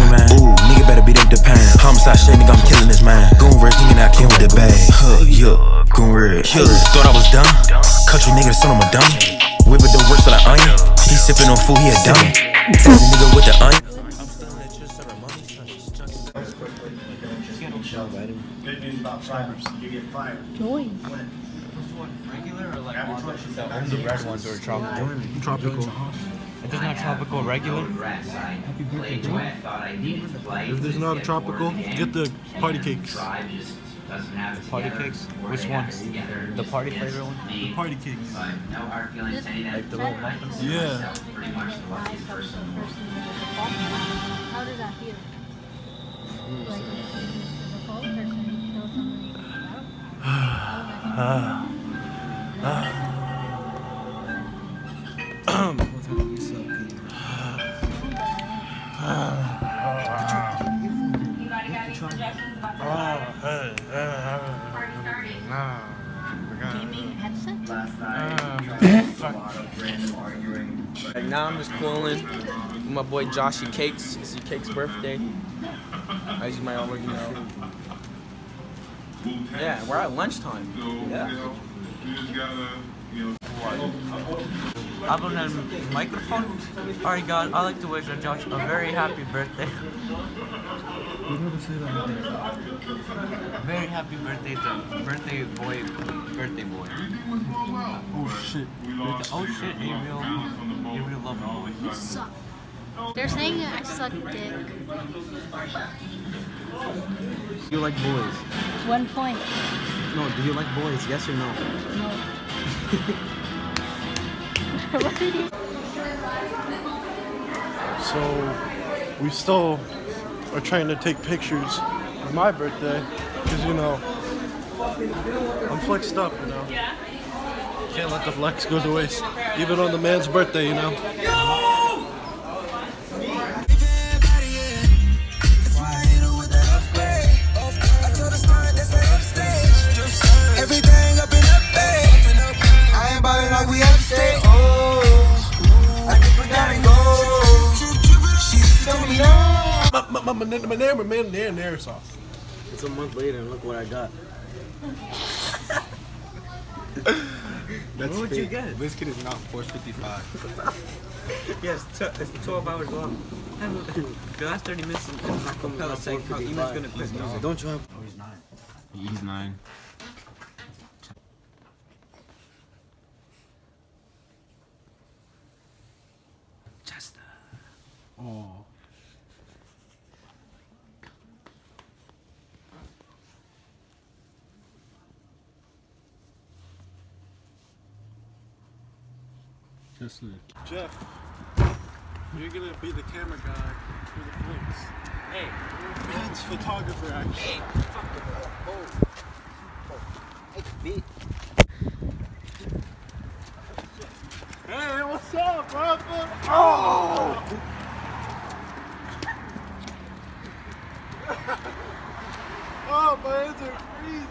man. Ooh, nigga better beat up the pound. Homicide shit, nigga, I'm killing this man. Goon Red, thinking I came with the bag. Huh, yeah, Goon Red. Killer, thought I was dumb. Country nigga, the son of my dumb. Whip it the worst for the onion. He sipping on food, he a dummy. That's the nigga with the onion. Good news about fires. You get fired. Join. Regular or like the red ones or tropical? Tropical. If there's not tropical, regular? Happy birthday, Joy. If there's not a tropical, get the party cakes. Party cakes? Which ones? The party flavor one? The party cakes. Like the little muffins? Yeah. How does that feel? Like, the fall person kills somebody about? Gaming headset? Right now I'm just cooling with my boy Joshy Cakes. It's your Cakes' birthday. As you might already know. Yeah, we're at lunchtime. Yeah. Other than microphone? Alright God, I'd like to wish Josh a very happy birthday. Very happy birthday to birthday boy. Oh shit. Oh shit, a real lover boy. You suck. They're saying I suck dick. Do you like boys? 1 point. No, do you like boys? Yes or no? No. What did you? So, we still are trying to take pictures of my birthday, because, you know, I'm flexed up, you know. Can't let the flex go to waste, even on the man's birthday, you know. Everything up and up there. I ain't ballin' like we upstate. Oh, I keep it down and go. She told me no. My name remained there and airsoft. It's a month later and look what I got. That's what you get. This kid is not 455. Yes, it's 12 hours long. The last 30 minutes is Capella saying how Eman's gonna quit music. Don't you have? Oh, he's 9. He's 9. Chester. Oh. Jeff, you're gonna be the camera guy for the flicks. Hey. He's photographer, actually. Hey, fuck the Hey, beat. Hey, what's up, brother? Oh! Oh, my hands are freezing.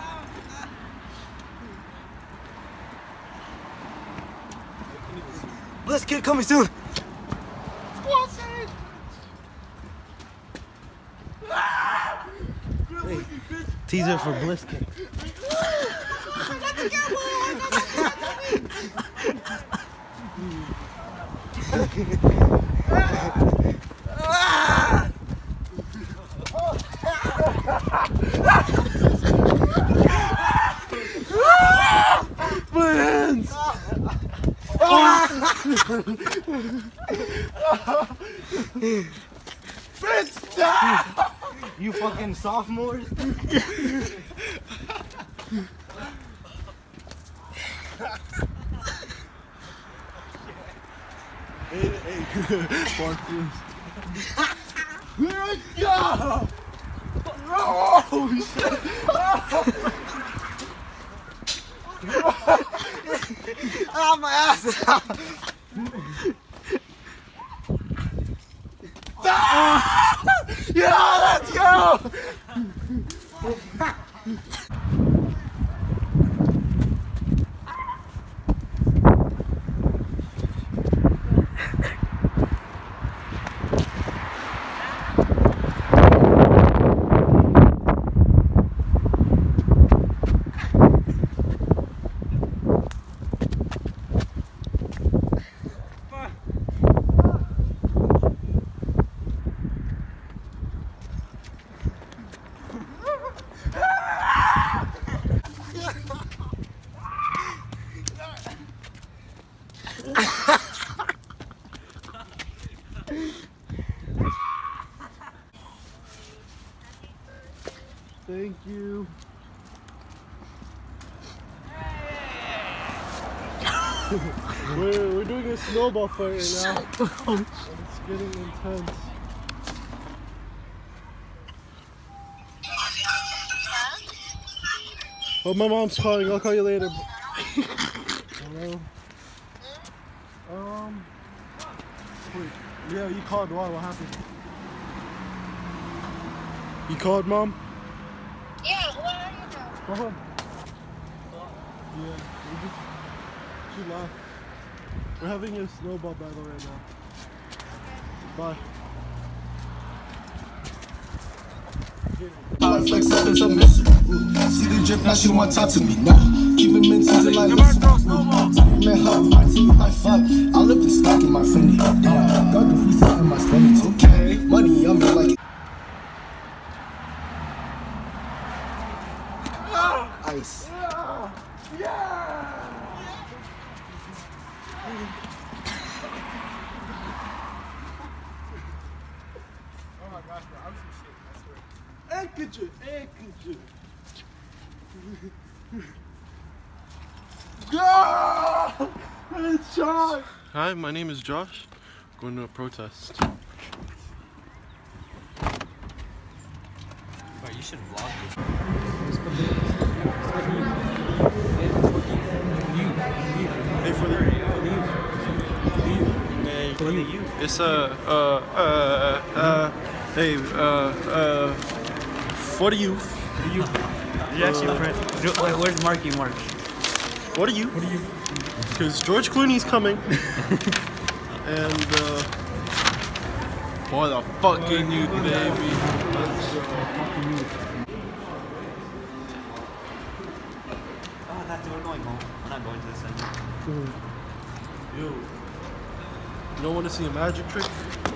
Bliss kid coming soon. Hey, teaser for Bliss kid. My hands! Fritz, stop! You fucking sophomores. Hey, Barclays. Yeah! Oh, shit! Ah, my ass! Yeah, let's go! Thank you. We're doing a snowball fight right now. And it's getting intense. Oh, my mom's calling. I'll call you later. Hello? Wait. Yeah, you called. Why? What happened? You called, Mom? Yeah, what are you doing? Go home. Yeah, she left. We're having a snowball battle right now. Bye. I flex up and submissive. See the drip, now she don't want to talk to me. Nah, keep it mental till I listen. Man, how my team, I fuck. I lift the stock in my Fendi. Got the feast in my stomach. Okay, money on me like it. Ice. Oh my gosh, bro, I'm some shit, I swear. Hi, my name is Josh. Going to a protest. Bro, you should vlog this. Hey, for the youth. It's for the youth. Yes, your friend. Wait, where's Marky Mark? What are you? Because George Clooney's coming. And for the fucking youth, baby. Oh, that's we're going home. We're not going to the center. Yo, you don't want to see a magic trick?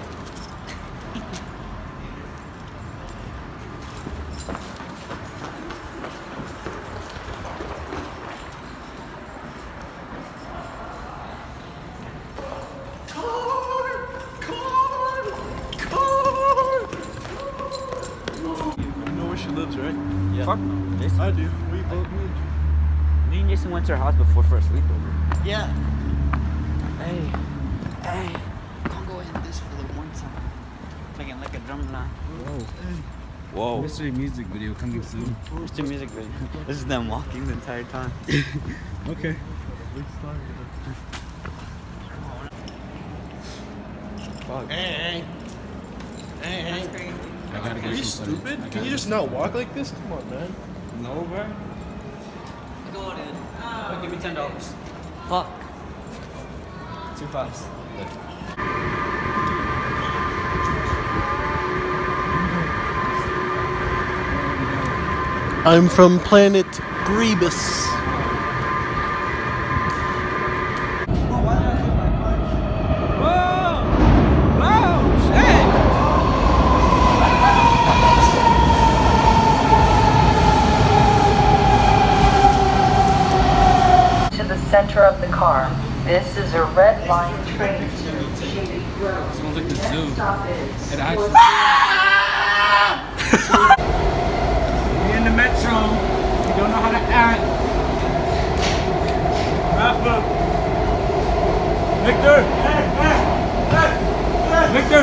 You know where she lives, right? Yeah. Fuck no. Jason. I do. We both need. Me and Jason went to her house before for a sleepover. Yeah. Hey, don't go in this for the one time. Making like a drum line. Whoa. Mystery music video coming soon. It's a music video. This is them walking the entire time. Okay. Fuck. Hey. I gotta Are get you some stupid? footage. Can you just not walk like this? Come on, man. No, bro. Go in. Give me $10. Fuck. 2 5s. I'm from planet Grebus. To the center of the car. This is a red line train to Shady Grove. Smells like the zoo. Stop is It actually. We in the metro. We don't know how to act. Rafa. Victor. Victor.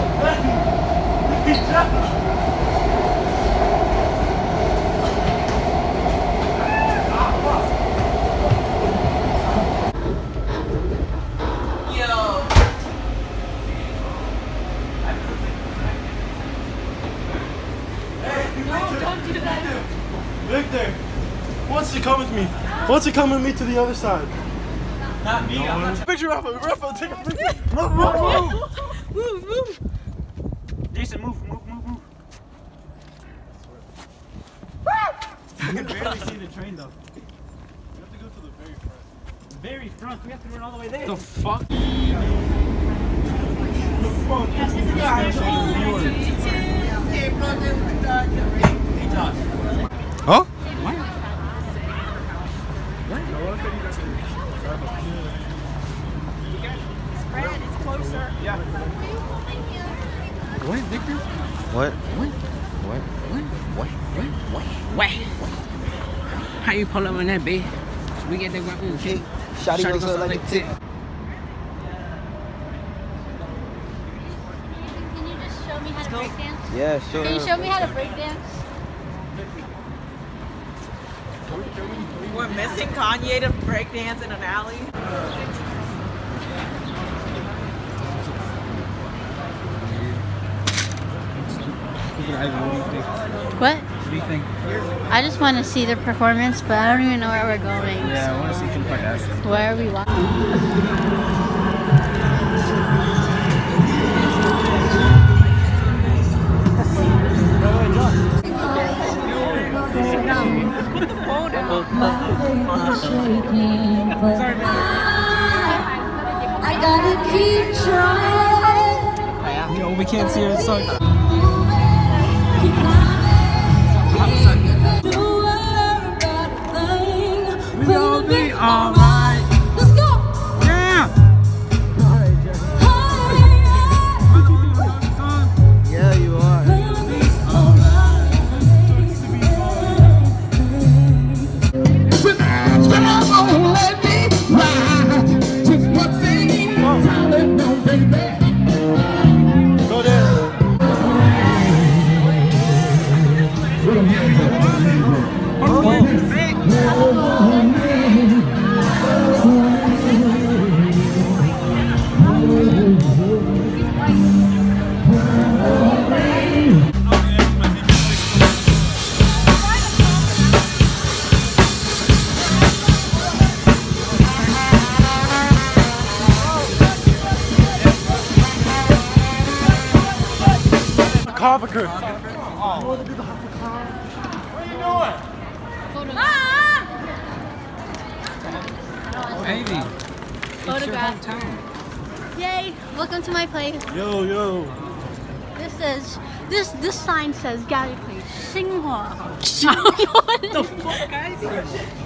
Victor, who wants to come with me? Who wants to come with me to the other side? Not me. Picture Rafa, take a picture. Move. Jason, move. You can barely see the train though. You have to go to the very front. Very front. We have to run all the way there. The fuck? Huh? Brad is closer. Yeah. What, Victor? What? What? How you pull up on that, babe? We get that one. Okay. Shotty goes like a tick. Can you just show me how to break dance? Yeah, sure. Can you show me how to break dance? We're missing Kanye to break dance in an alley. What? What do you think? I just want to see the performance, but I don't even know where we're going. Yeah, I want to see Kim Kardashian. Where are we walking? I gotta keep trying. Yo, we can't see her song. We gonna be alright. Let's go. Yeah. Yeah, you are. Go there. Harvard. Baby. Photograph. Yay! Welcome to my place. Yo. This sign says Galley Place. Tsinghua. What the fuck, guys?